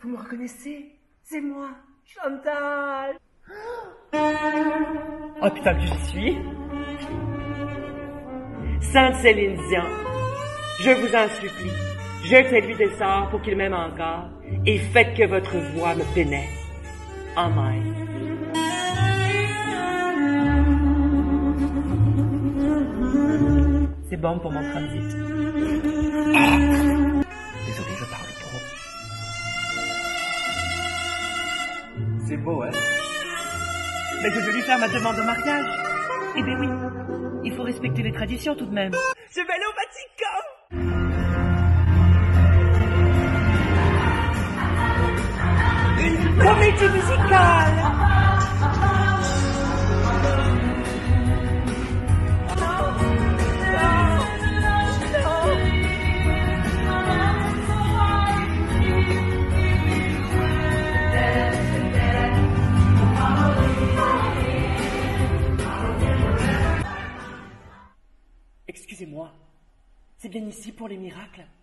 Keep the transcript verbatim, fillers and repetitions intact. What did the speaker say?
me reconnaissez? C'est moi, Chantal. Oh putain que je suis. Sainte Céline Dion, je vous en supplie, jetez-lui des sorts pour qu'il m'aime encore et faites que votre voix me pénètre. Amen. C'est bon pour mon transit. Désolé, je parle trop. C'est beau, hein? Mais je veux lui faire ma demande de mariage. Eh bien oui, il faut respecter les traditions tout de même. Je vais aller au Vatican. Une comédie musicale. Excusez-moi, c'est bien ici pour les miracles?